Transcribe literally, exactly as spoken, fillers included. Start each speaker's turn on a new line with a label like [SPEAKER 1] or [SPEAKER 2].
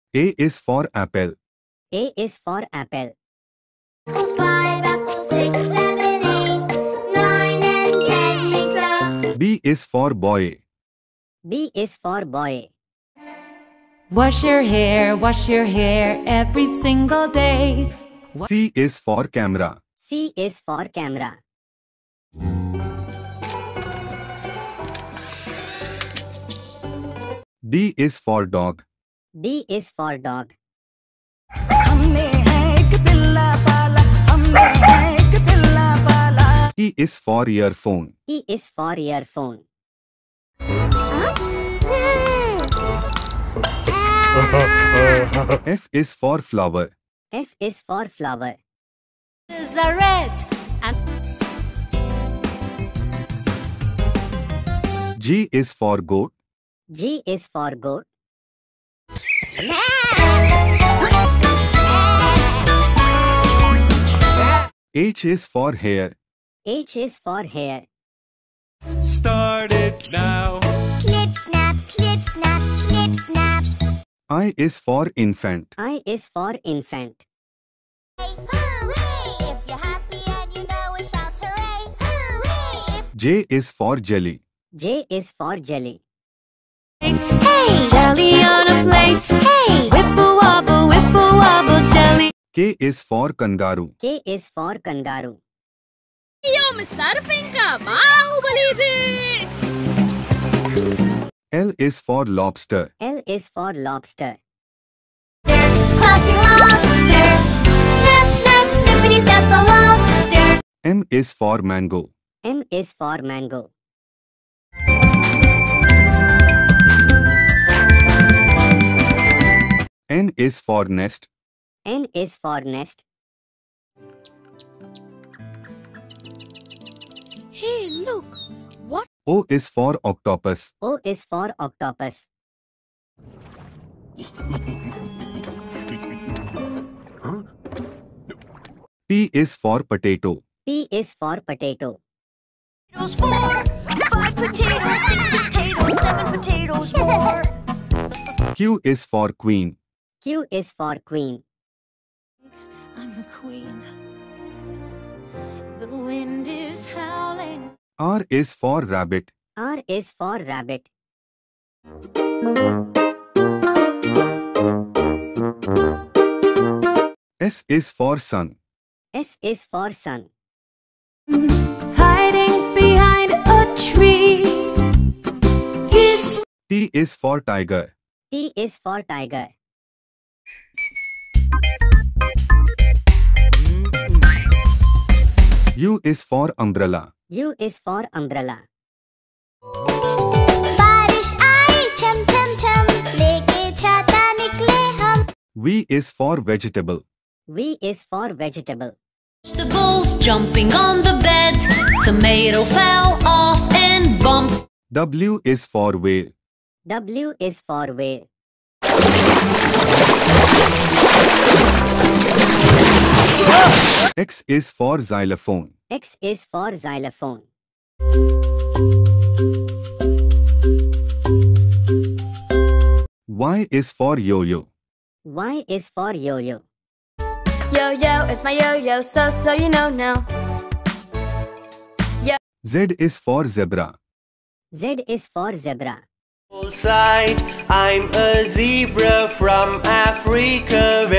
[SPEAKER 1] A is for apple.
[SPEAKER 2] A is for apple.
[SPEAKER 3] Apples five, apples six, seven, eight, nine, and ten makes a.
[SPEAKER 1] B is for boy.
[SPEAKER 2] B is for boy.
[SPEAKER 4] Wash your hair, wash your hair every single day.
[SPEAKER 1] C is for camera.
[SPEAKER 2] C is for camera.
[SPEAKER 1] D is for dog.
[SPEAKER 2] D is for dog.
[SPEAKER 1] E is for earphone.
[SPEAKER 2] E is for earphone.
[SPEAKER 1] F is for flower.
[SPEAKER 2] F is for flower.
[SPEAKER 3] Is a red. And
[SPEAKER 1] G is for goat.
[SPEAKER 2] G is for goat.
[SPEAKER 1] H is for hair.
[SPEAKER 2] H is for hair.
[SPEAKER 5] Start it now.
[SPEAKER 3] Clip, snap, clip, snap, clip, snap.
[SPEAKER 1] I is for infant.
[SPEAKER 2] I is for infant.
[SPEAKER 3] Hooray! If you're happy and you know it, shout hooray! Hooray!
[SPEAKER 1] J is for jelly.
[SPEAKER 2] J is for jelly.
[SPEAKER 4] Hey, jelly on a plate. Hey, whip a wobble, whip a wobble, jelly.
[SPEAKER 1] K is for kangaroo.
[SPEAKER 2] K is for kangaroo.
[SPEAKER 6] يوم الصرف إنك باهوبلي.
[SPEAKER 1] L is for lobster.
[SPEAKER 2] L is for lobster.
[SPEAKER 3] Clapping lobster. Snap, snap, snippity, snap a lobster.
[SPEAKER 1] M is for mango.
[SPEAKER 2] M is for mango.
[SPEAKER 1] N is for nest.
[SPEAKER 2] N is for nest.
[SPEAKER 6] Hey, look. What?
[SPEAKER 1] O is for octopus.
[SPEAKER 2] O is for octopus.
[SPEAKER 1] P is for potato.
[SPEAKER 2] P is for potato.
[SPEAKER 3] Potatoes four, five potatoes, six potatoes, seven potatoes more.
[SPEAKER 1] Q is for queen.
[SPEAKER 2] Q is for queen.
[SPEAKER 4] I'm the queen. The wind is howling.
[SPEAKER 1] R is for rabbit.
[SPEAKER 2] R is for rabbit.
[SPEAKER 1] S is for sun.
[SPEAKER 2] S is for sun.
[SPEAKER 4] Hiding behind a tree. He's
[SPEAKER 1] T is for tiger.
[SPEAKER 2] T is for tiger.
[SPEAKER 1] U is for umbrella.
[SPEAKER 2] U is for umbrella.
[SPEAKER 3] बारिश आई छम छम छम लेके छाता निकले हम.
[SPEAKER 1] V is for vegetable.
[SPEAKER 2] V is for vegetable.
[SPEAKER 6] Vegetables jumping on the bed. Tomato fell off and bumped.
[SPEAKER 1] W is for whale.
[SPEAKER 2] W is for whale.
[SPEAKER 1] X is for xylophone.
[SPEAKER 2] X is for xylophone.
[SPEAKER 1] Y is for yo-yo.
[SPEAKER 2] Y is for yo-yo.
[SPEAKER 3] Yo yo, it's my yo yo, so so you know now.
[SPEAKER 1] Z is for zebra.
[SPEAKER 2] Z is for zebra.
[SPEAKER 5] Side, I'm a zebra from Africa.